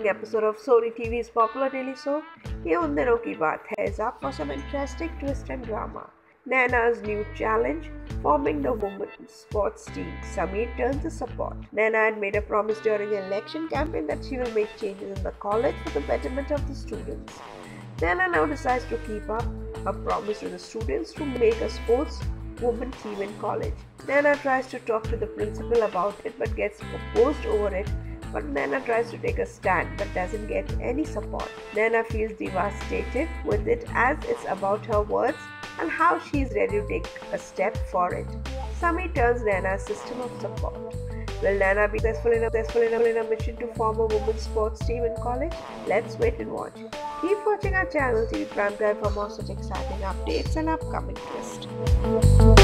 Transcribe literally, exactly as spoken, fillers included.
upcoming episode of Sony T V's popular daily soap, Ye Un Dinon Ki Baat Hai, is up for some interesting twist and drama. Naina's new challenge, forming the women's sports team. Sameer turns to support. Naina had made a promise during the election campaign that she will make changes in the college for the betterment of the students. Naina now decides to keep up her promise to the students to make a sports women team in college. Naina tries to talk to the principal about it but gets opposed over it. But Naina tries to take a stand but doesn't get any support. Naina feels devastated with it as it's about her words and how she is ready to take a step for it. Sameer turns Naina's system of support. Will Naina be successful in, a, successful in, a, in a mission to form a women's sports team in college? Let's wait and watch. Keep watching our channel T V Prime Time for more such exciting updates and upcoming twists.